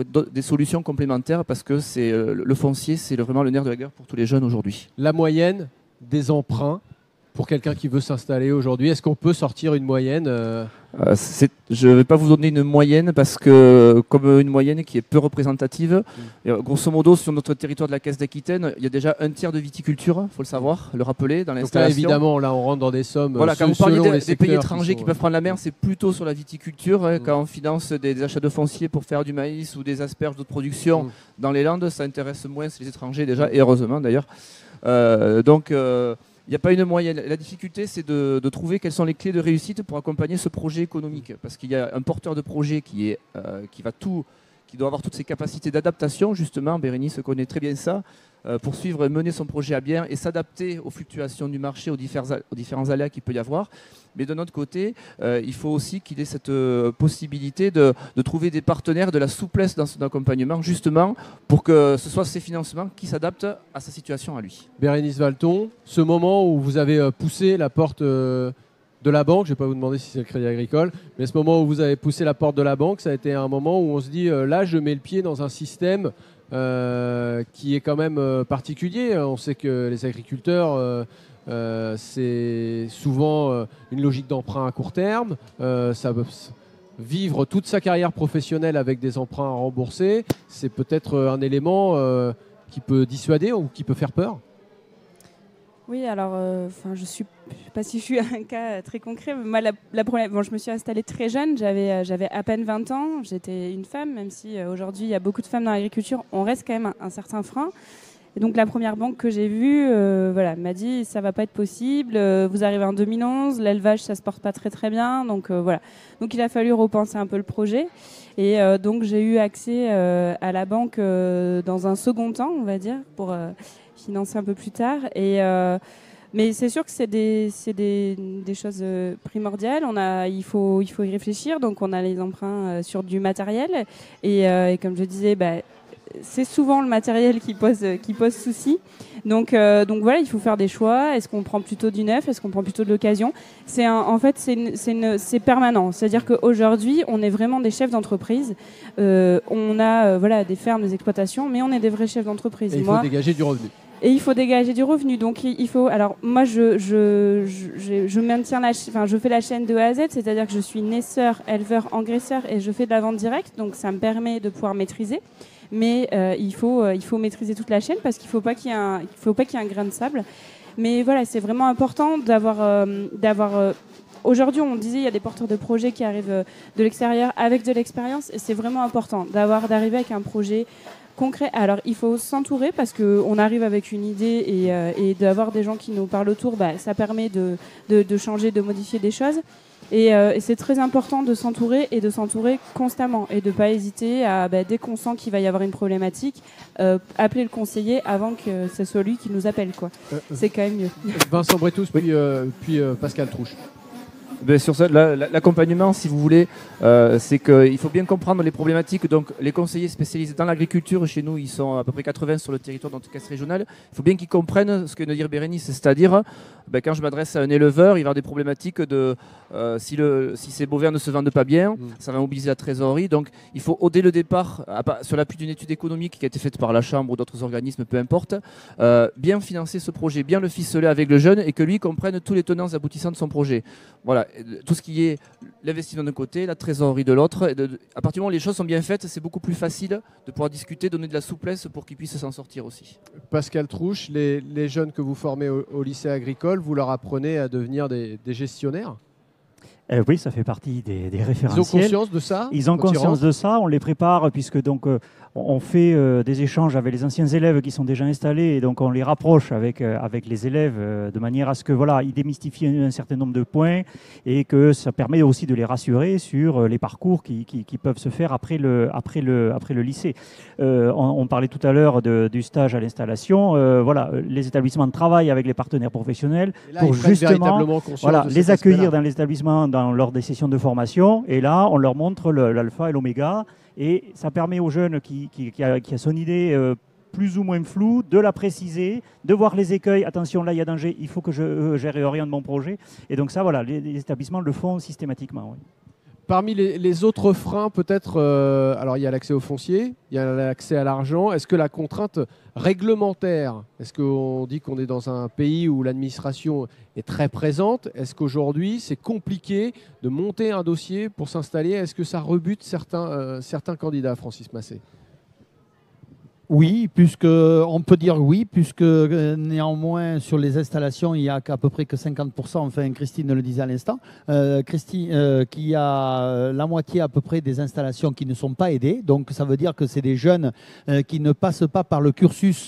H: trouver des solutions complémentaires parce que c'est, euh, le foncier, c'est vraiment le nerf de la guerre pour tous les jeunes aujourd'hui.
A: La moyenne des emprunts pour quelqu'un qui veut s'installer aujourd'hui, est-ce qu'on peut sortir une moyenne euh...
H: euh, c'est, Je ne vais pas vous donner une moyenne parce que, comme une moyenne qui est peu représentative, mmh. et, grosso modo, sur notre territoire de la Caisse d'Aquitaine, il y a déjà un tiers de viticulture, il faut le savoir, le rappeler, dans l'installation.
A: Donc là, évidemment, là, on rentre dans des sommes.
H: Voilà, quand vous parlez des, des pays étrangers qui,
A: qui
H: sont... peuvent prendre la mer, c'est plutôt sur la viticulture. Hein,
A: mmh.
H: Quand on finance des, des achats de foncier pour faire du maïs ou des asperges d'autres productions mmh. dans les Landes, ça intéresse moins les étrangers déjà, et heureusement d'ailleurs. Euh, donc... Euh, Il n'y a pas une moyenne. La difficulté, c'est de, de trouver quelles sont les clés de réussite pour accompagner ce projet économique. Parce qu'il y a un porteur de projet qui, est, euh, qui, va tout, qui doit avoir toutes ses capacités d'adaptation, justement. Bérénice connaît très bien ça, euh, pour suivre et mener son projet à bien et s'adapter aux fluctuations du marché, aux différents, aux différents aléas qu'il peut y avoir. Mais d'un autre côté, euh, il faut aussi qu'il ait cette euh, possibilité de, de trouver des partenaires, de la souplesse dans son accompagnement, justement, pour que ce soit ces financements qui s'adaptent à sa situation à lui.
A: Bérénice Valton, ce moment où vous avez poussé la porte euh, de la banque, je ne vais pas vous demander si c'est le Crédit Agricole, mais ce moment où vous avez poussé la porte de la banque, ça a été un moment où on se dit, euh, là, je mets le pied dans un système euh, qui est quand même euh, particulier. On sait que les agriculteurs... Euh, Euh, c'est souvent euh, une logique d'emprunt à court terme. Euh, ça, vivre toute sa carrière professionnelle avec des emprunts à rembourser, c'est peut-être un élément euh, qui peut dissuader ou qui peut faire peur.
G: Oui, alors, euh, je ne sais pas si je suis un cas très concret. Moi, la, la première, bon, je me suis installée très jeune, j'avais, euh, j'avais à peine vingt ans, j'étais une femme, même si euh, aujourd'hui il y a beaucoup de femmes dans l'agriculture, on reste quand même un, un certain frein. Et donc la première banque que j'ai vue euh, voilà, m'a dit ça va pas être possible, euh, vous arrivez en deux mille onze, l'élevage ça se porte pas très très bien, donc euh, voilà. Donc il a fallu repenser un peu le projet et euh, donc j'ai eu accès euh, à la banque euh, dans un second temps, on va dire, pour euh, financer un peu plus tard. Et euh, mais c'est sûr que c'est des c'est des, des choses primordiales. On a il faut il faut y réfléchir, donc on a les emprunts euh, sur du matériel et, euh, et comme je disais, bah, c'est souvent le matériel qui pose, qui pose souci. Donc, euh, donc voilà, il faut faire des choix. Est-ce qu'on prend plutôt du neuf? Est-ce qu'on prend plutôt de l'occasion? C'est un, en fait, c'est, une, c'est, une, c'est permanent. C'est-à-dire qu'aujourd'hui, on est vraiment des chefs d'entreprise. Euh, on a euh, voilà, des fermes, des exploitations, mais on est des vrais chefs d'entreprise.
A: Et il faut Moi, dégager du revenu.
G: Et il faut dégager du revenu. Donc il faut. Alors moi, je, je, je, je maintiens la, enfin, je fais la chaîne de A à Z, c'est-à-dire que je suis naisseur, éleveur, engraisseur, et je fais de la vente directe. Donc ça me permet de pouvoir maîtriser. Mais euh, il, faut, euh, il faut maîtriser toute la chaîne parce qu'il ne faut pas qu'il y ait un, il faut pas qu'il y ait un grain de sable. Mais voilà, c'est vraiment important d'avoir... Euh, d'avoir euh, aujourd'hui, on disait il y a des porteurs de projets qui arrivent euh, de l'extérieur avec de l'expérience. Et c'est vraiment important d'avoir, d'arriver avec un projet concret. Alors, il faut s'entourer parce qu'on arrive avec une idée et, euh, et d'avoir des gens qui nous parlent autour, bah, ça permet de, de, de changer, de modifier des choses. Et, euh, et c'est très important de s'entourer et de s'entourer constamment et de ne pas hésiter à, bah, dès qu'on sent qu'il va y avoir une problématique, euh, appeler le conseiller avant que ce soit lui qui nous appelle, quoi. Euh, c'est quand même mieux.
A: Vincent Bretous, puis, euh, puis euh, Pascal Trouche.
H: Ben sur ça, la, la, l'accompagnement, si vous voulez, euh, c'est qu'il faut bien comprendre les problématiques. Donc, les conseillers spécialisés dans l'agriculture, chez nous, ils sont à peu près quatre-vingts sur le territoire de notre caisse régionale. Il faut bien qu'ils comprennent ce que vient de dire Bérénice, c'est-à-dire, ben, quand je m'adresse à un éleveur, il va y avoir des problématiques de euh, si, le, si ces bovins ne se vendent pas bien, mmh. ça va mobiliser la trésorerie. Donc, il faut, dès le départ, à, sur l'appui d'une étude économique qui a été faite par la Chambre ou d'autres organismes, peu importe, euh, bien financer ce projet, bien le ficeler avec le jeune et que lui comprenne tous les tenants et aboutissants de son projet. Voilà. Tout ce qui est l'investissement d'un côté, la trésorerie de l'autre. Et de, à partir du moment où les choses sont bien faites, c'est beaucoup plus facile de pouvoir discuter, donner de la souplesse pour qu'ils puissent s'en sortir aussi. Pascal
A: Trouche, les, les jeunes que vous formez au, au lycée agricole, vous leur apprenez à devenir des, des gestionnaires ?
D: Euh, oui, ça fait partie des, des référentiels.
A: Ils ont conscience de ça ?
D: Ils ont conscience de ça, on les prépare puisque donc euh, on fait euh, des échanges avec les anciens élèves qui sont déjà installés et donc on les rapproche avec, euh, avec les élèves euh, de manière à ce que voilà, ils démystifient un, un certain nombre de points et que ça permet aussi de les rassurer sur euh, les parcours qui, qui, qui peuvent se faire après le, après le, après le lycée. Euh, on, on parlait tout à l'heure de, du stage à l'installation. Euh, voilà, les établissements travaillent avec les partenaires professionnels
A: là,
D: pour justement voilà, les accueillir dans les établissements dans, lors des sessions de formation et là on leur montre le, l'alpha et l'oméga et ça permet aux jeunes qui, qui, qui, a, qui a son idée euh, plus ou moins floue de la préciser, de voir les écueils, attention là il y a danger, il faut que je, euh, je réoriente mon projet et donc ça voilà, les, les établissements le font systématiquement. Oui.
A: Parmi les, les autres freins, peut-être, euh, alors il y a l'accès au foncier, il y a l'accès à l'argent. Est-ce que la contrainte réglementaire, est-ce qu'on dit qu'on est dans un pays où l'administration est très présente? Est-ce qu'aujourd'hui, c'est compliqué de monter un dossier pour s'installer? Est-ce que ça rebute certains, euh, certains candidats, Francis Massé?
F: Oui, puisque on peut dire oui, puisque euh, néanmoins sur les installations, il n'y a qu'à peu près que cinquante pour cent, enfin Christine le disait à l'instant, euh, Christine, euh, qui a la moitié à peu près des installations qui ne sont pas aidées. Donc ça veut dire que c'est des jeunes euh, qui ne passent pas par le cursus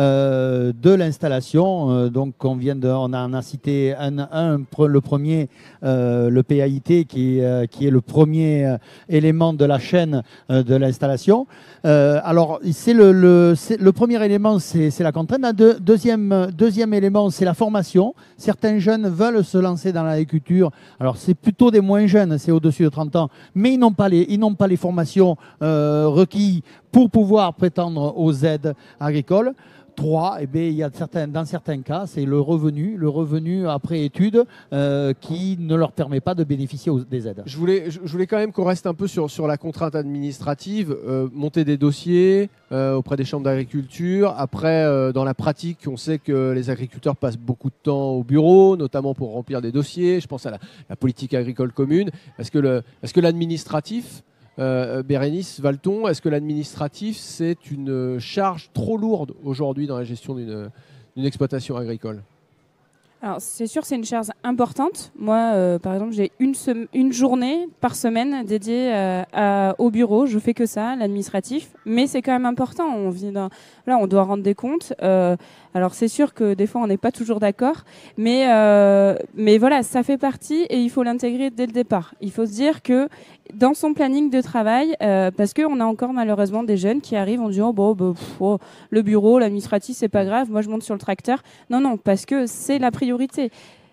F: euh, de l'installation. Euh, donc on vient de, on en a cité un, un le premier, euh, le P A I T, qui, euh, qui est le premier euh, élément de la chaîne euh, de l'installation. Euh, alors c'est le Le, le premier élément, c'est la contrainte. Un deux, deuxième, deuxième élément, c'est la formation. Certains jeunes veulent se lancer dans l'agriculture. Alors, c'est plutôt des moins jeunes, c'est au-dessus de trente ans, mais ils n'ont pas les, ils n'ont pas les formations euh, requises pour pouvoir prétendre aux aides agricoles. Trois, eh bien, il y a certains, dans certains cas, c'est le revenu, le revenu après études euh, qui ne leur permet pas de bénéficier aux, des aides.
A: Je voulais, je voulais quand même qu'on reste un peu sur, sur la contrainte administrative, euh, monter des dossiers euh, auprès des chambres d'agriculture. Après, euh, dans la pratique, on sait que les agriculteurs passent beaucoup de temps au bureau, notamment pour remplir des dossiers. Je pense à la, la politique agricole commune. Est-ce que le, est-ce que l'administratif, Euh, Bérénice Valton, est-ce que l'administratif, c'est une charge trop lourde aujourd'hui dans la gestion d'une d'une exploitation agricole?
G: Alors, c'est sûr, c'est une charge importante. Moi, euh, par exemple, j'ai une, une journée par semaine dédiée euh, à, au bureau. Je fais que ça, l'administratif. Mais c'est quand même important. On vit dans... Là, on doit rendre des comptes. Euh, alors, c'est sûr que des fois, on n'est pas toujours d'accord. Mais, euh, mais voilà, ça fait partie et il faut l'intégrer dès le départ. Il faut se dire que dans son planning de travail, euh, parce qu'on a encore malheureusement des jeunes qui arrivent en disant bon, bah, pff, oh, le bureau, l'administratif, c'est pas grave, moi je monte sur le tracteur. Non, non, parce que c'est la priorité.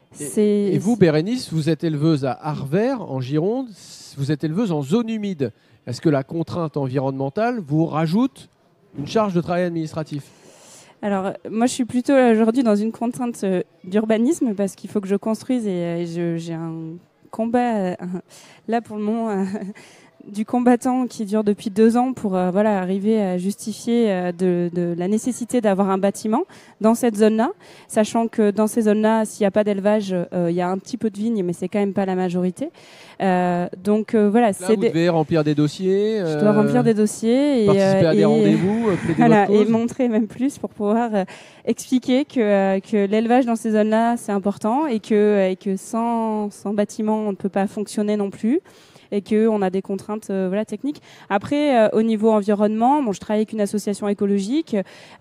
A: Et, et vous, Bérénice, vous êtes éleveuse à Arvers, en Gironde, vous êtes éleveuse en zone humide. Est-ce que la contrainte environnementale vous rajoute une charge de travail administratif?
G: Alors, moi, je suis plutôt aujourd'hui dans une contrainte euh, d'urbanisme parce qu'il faut que je construise et, et j'ai un combat, euh, là pour le moment, euh, du combattant qui dure depuis deux ans pour euh, voilà, arriver à justifier euh, de, de la nécessité d'avoir un bâtiment dans cette zone-là, sachant que dans ces zones-là, s'il n'y a pas d'élevage, euh, il y a un petit peu de vignes, mais c'est quand même pas la majorité. Euh, donc euh, voilà,
A: c'est vous des... devez remplir des dossiers.
G: Euh... Je dois remplir des dossiers et
A: participer à
G: et,
A: des rendez-vous, plaider
G: voilà,
A: votre cause.
G: Et montrer même plus pour pouvoir euh, expliquer que euh, que l'élevage dans ces zones-là c'est important et que et que sans sans bâtiment on ne peut pas fonctionner non plus. Et qu'on a des contraintes euh, voilà, techniques. Après, euh, au niveau environnement, bon, je travaille avec une association écologique.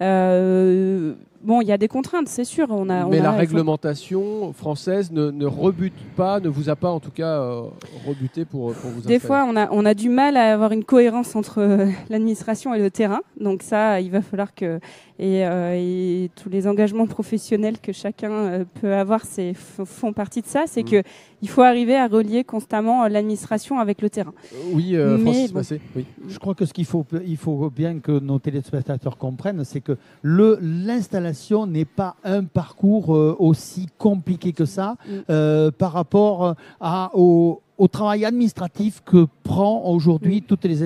G: Euh, bon, il y a des contraintes, c'est sûr. On a,
A: Mais
G: on
A: la
G: a,
A: réglementation française ne, ne rebute pas, ne vous a pas en tout cas euh, rebuté pour, pour vous installer.
G: Des fois, on a, on a du mal à avoir une cohérence entre euh, l'administration et le terrain. Donc ça, il va falloir que... Et, euh, et tous les engagements professionnels que chacun euh, peut avoir c'est, font partie de ça. C'est mmh. qu'il faut arriver à relier constamment l'administration avec le terrain.
A: Oui, euh, Francis bon, Massé, oui.
F: Je crois que ce qu'il faut, il faut bien que nos téléspectateurs comprennent, c'est que le, l'installation n'est pas un parcours euh, aussi compliqué que ça mmh. euh, par rapport à, au, au travail administratif que prend aujourd'hui toutes les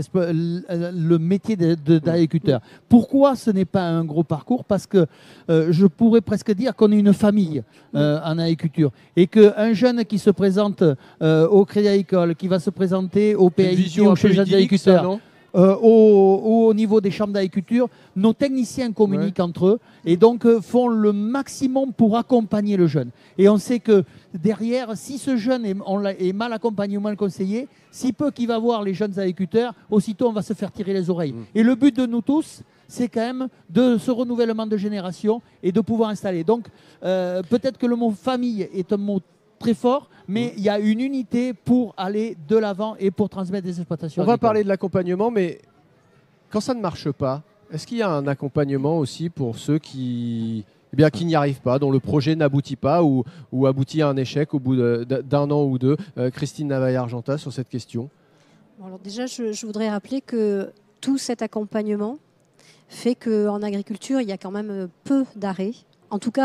F: le métier d'agriculteur. Pourquoi ce n'est pas un gros parcours? Parce que euh, je pourrais presque dire qu'on est une famille euh, en agriculture et qu'un jeune qui se présente euh, au Crédit Agricole, qui va se présenter au P A I T, au chez les agriculteurs, Euh, au, au niveau des chambres d'agriculture, nos techniciens communiquent ouais. entre eux et donc euh, font le maximum pour accompagner le jeune. Et on sait que derrière, si ce jeune est, on est mal accompagné ou mal conseillé, si peu qu'il va voir les jeunes agriculteurs, aussitôt on va se faire tirer les oreilles. Mmh. Et le but de nous tous, c'est quand même de ce renouvellement de génération et de pouvoir installer. Donc euh, peut-être que le mot famille est un mot très fort, mais il y a une unité pour aller de l'avant et pour transmettre des exploitations.
A: On va parler de l'accompagnement, mais quand ça ne marche pas, est-ce qu'il y a un accompagnement aussi pour ceux qui, eh bien, qui n'y arrivent pas, dont le projet n'aboutit pas ou, ou aboutit à un échec au bout de, d'un an ou deux? euh, Christine Navaille-Argentas, sur cette question.
E: Bon, alors déjà, je, je voudrais rappeler que tout cet accompagnement fait qu'en agriculture, il y a quand même peu d'arrêts. En tout cas,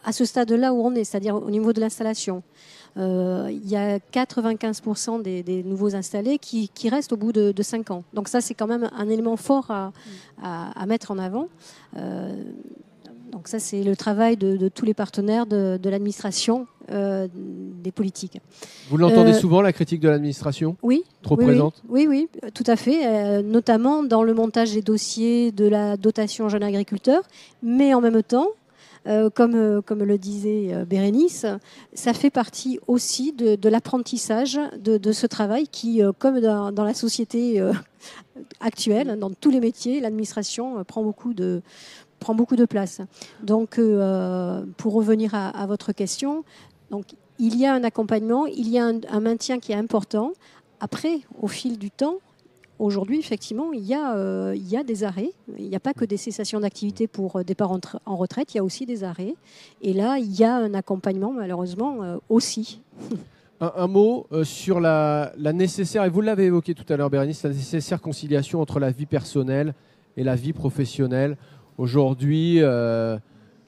E: à ce stade-là où on est, c'est-à-dire au niveau de l'installation. Euh, il y a quatre-vingt-quinze pour cent des, des nouveaux installés qui, qui restent au bout de, de cinq ans. Donc ça, c'est quand même un élément fort à, à, à mettre en avant. Euh, donc ça, c'est le travail de, de tous les partenaires de, de l'administration, euh, des politiques.
A: Vous l'entendez
E: Euh,
A: souvent, la critique de l'administration?
E: Oui.
A: Trop
E: oui,
A: présente?
E: Oui, oui, oui, tout à fait. Euh, notamment dans le montage des dossiers de la dotation jeunes agriculteurs. Mais en même temps, Euh, comme, euh, comme le disait euh, Bérénice, ça fait partie aussi de, de l'apprentissage de, de ce travail qui, euh, comme dans, dans la société euh, actuelle, dans tous les métiers, l'administration euh, prend beaucoup de, prend beaucoup de place. Donc, euh, pour revenir à, à votre question, donc, il y a un accompagnement, il y a un, un maintien qui est important. Après, au fil du temps, aujourd'hui, effectivement, il y, a, euh, il y a des arrêts. Il n'y a pas que des cessations d'activité pour euh, départ en, en retraite, il y a aussi des arrêts. Et là, il y a un accompagnement, malheureusement, euh, aussi.
A: Un, un mot euh, sur la, la nécessaire, et vous l'avez évoqué tout à l'heure, Bérénice, la nécessaire conciliation entre la vie personnelle et la vie professionnelle. Aujourd'hui, euh,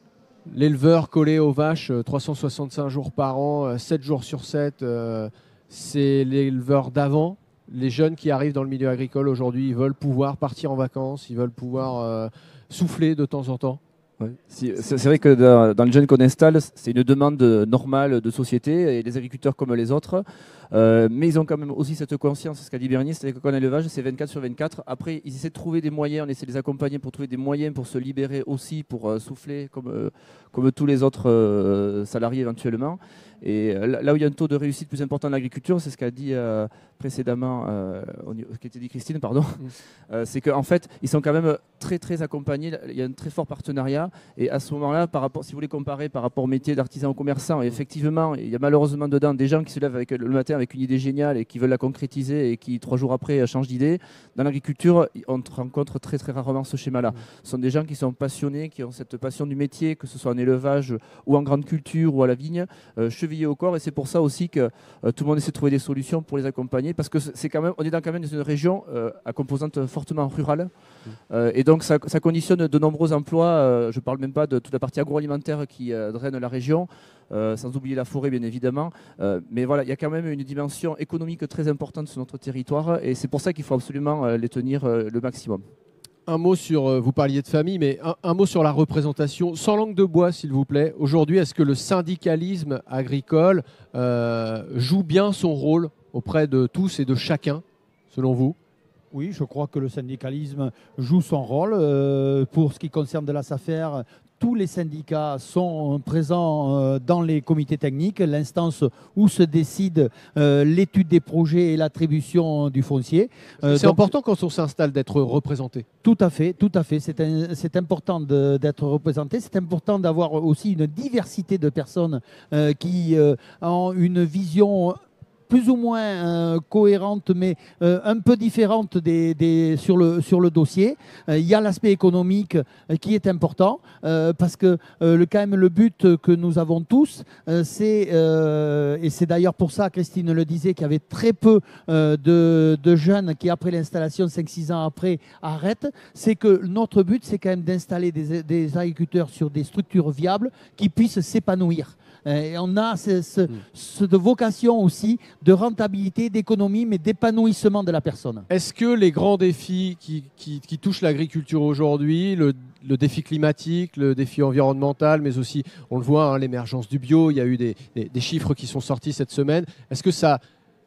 A: l'éleveur collé aux vaches euh, trois cent soixante-cinq jours par an, euh, sept jours sur sept, euh, c'est l'éleveur d'avant. Les jeunes qui arrivent dans le milieu agricole aujourd'hui, ils veulent pouvoir partir en vacances, ils veulent pouvoir euh, souffler de temps en temps.
H: Ouais. Si, c'est vrai que dans, dans le jeune qu'on installe, c'est une demande normale de société, et les agriculteurs comme les autres. Euh, mais ils ont quand même aussi cette conscience, ce qu'a dit Bérénice, c'est qu'en élevage, c'est vingt-quatre sur vingt-quatre. Après, ils essaient de trouver des moyens, on essaie de les accompagner pour trouver des moyens pour se libérer aussi, pour euh, souffler comme, euh, comme tous les autres euh, salariés éventuellement. Et euh, là où il y a un taux de réussite plus important en agriculture, c'est ce qu'a dit euh, précédemment, euh, ce qu'a dit Christine, pardon, mmh. euh, c'est qu'en fait, ils sont quand même très très accompagnés, il y a un très fort partenariat, et à ce moment-là, par rapport, si vous les comparez par rapport au métier d'artisan ou commerçant, effectivement, il y a malheureusement dedans des gens qui se lèvent avec, le matin avec une idée géniale et qui veulent la concrétiser et qui, trois jours après, changent d'idée. Dans l'agriculture, on rencontre très très rarement ce schéma-là. Mmh. Ce sont des gens qui sont passionnés, qui ont cette passion du métier, que ce soit en élevage ou en grande culture ou à la vigne, euh, chevillés au corps, et c'est pour ça aussi que euh, tout le monde essaie de trouver des solutions pour les accompagner, parce que c'est quand même, on est dans, quand même dans une région euh, à composante fortement rurale, mmh. euh, et donc ça, ça conditionne de nombreux emplois. Euh, je ne parle même pas de toute la partie agroalimentaire qui euh, draine la région, euh, sans oublier la forêt bien évidemment, euh, mais voilà, il y a quand même une dimension économique très importante sur notre territoire, et c'est pour ça qu'il faut absolument euh, les tenir euh, le maximum.
A: Un mot sur, vous parliez de famille, mais un, un mot sur la représentation, sans langue de bois s'il vous plaît. Aujourd'hui, est-ce que le syndicalisme agricole euh, joue bien son rôle auprès de tous et de chacun, selon vous ?
F: Oui, je crois que le syndicalisme joue son rôle. Euh, pour ce qui concerne de la SAFER, tous les syndicats sont présents euh, dans les comités techniques, l'instance où se décide euh, l'étude des projets et l'attribution du foncier.
A: Euh, c'est donc, important quand on s'installe d'être représenté.
F: Tout à fait, tout à fait. C'est, un, c'est important de, d'être représenté. C'est important d'avoir aussi une diversité de personnes euh, qui euh, ont une vision plus ou moins euh, cohérente, mais euh, un peu différente des, des, sur, le, sur le dossier. Euh, il y a l'aspect économique euh, qui est important, euh, parce que euh, le, quand même le but que nous avons tous, euh, c'est, euh, et c'est d'ailleurs pour ça, Christine le disait, qu'il y avait très peu euh, de, de jeunes qui, après l'installation, cinq six ans après, arrêtent, c'est que notre but, c'est quand même d'installer des, des agriculteurs sur des structures viables qui puissent s'épanouir. Et on a ce, ce, mmh. cette vocation aussi de rentabilité, d'économie, mais d'épanouissement de la personne.
A: Est-ce que les grands défis qui, qui, qui touchent l'agriculture aujourd'hui, le, le défi climatique, le défi environnemental, mais aussi, on le voit, hein, l'émergence du bio, il y a eu des, des, des chiffres qui sont sortis cette semaine, est-ce que ça,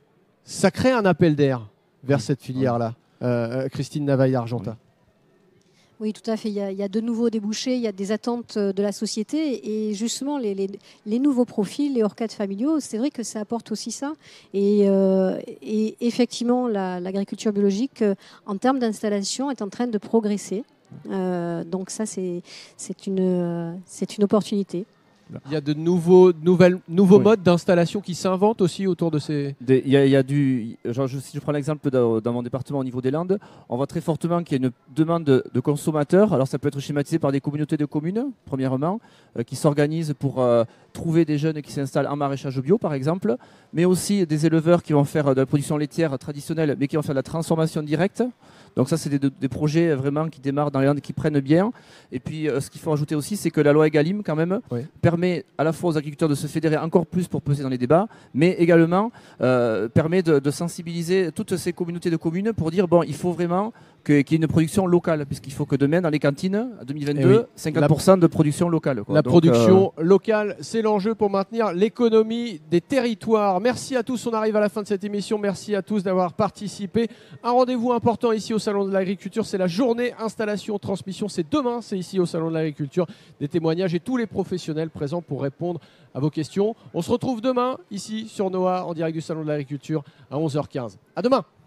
A: ça crée un appel d'air vers mmh. cette filière-là, euh, Christine Navaille-Argentat? Mmh.
E: Oui, tout à fait. Il y, a, il y a de nouveaux débouchés, il y a des attentes de la société. Et justement, les, les, les nouveaux profils, les hors-cadres familiaux, c'est vrai que ça apporte aussi ça. Et, euh, et effectivement, la, l'agriculture biologique, en termes d'installation, est en train de progresser. Euh, donc ça, c'est, c'est, une, c'est une opportunité.
A: Il y a de nouveaux, nouvelles, nouveaux oui. modes d'installation qui s'inventent aussi autour de ces...
H: Des, il, y a, il y a du... Genre, je, si je prends l'exemple dans, dans mon département au niveau des Landes, on voit très fortement qu'il y a une demande de, de consommateurs. Alors ça peut être schématisé par des communautés de communes, premièrement, euh, qui s'organisent pour euh, trouver des jeunes qui s'installent en maraîchage bio, par exemple, mais aussi des éleveurs qui vont faire de la production laitière traditionnelle, mais qui vont faire de la transformation directe. Donc ça, c'est des, des projets vraiment qui démarrent dans les Landes, qui prennent bien. Et puis, euh, ce qu'il faut ajouter aussi, c'est que la loi Egalim, quand même, oui. permet à la fois aux agriculteurs de se fédérer encore plus pour peser dans les débats, mais également euh, permet de, de sensibiliser toutes ces communautés de communes pour dire, bon, il faut vraiment qu'il y ait une production locale, puisqu'il faut que demain, dans les cantines, en deux mille vingt-deux, oui. cinquante pour cent la, de production locale. Quoi.
A: La
H: Donc,
A: production
H: euh...
A: locale, c'est l'enjeu pour maintenir l'économie des territoires. Merci à tous, on arrive à la fin de cette émission. Merci à tous d'avoir participé. Un rendez-vous important ici au Salon de l'Agriculture, c'est la journée installation transmission. C'est demain, c'est ici au Salon de l'Agriculture. Des témoignages et tous les professionnels présents pour répondre à vos questions. On se retrouve demain, ici sur Noah, en direct du Salon de l'Agriculture à onze heures quinze. À demain.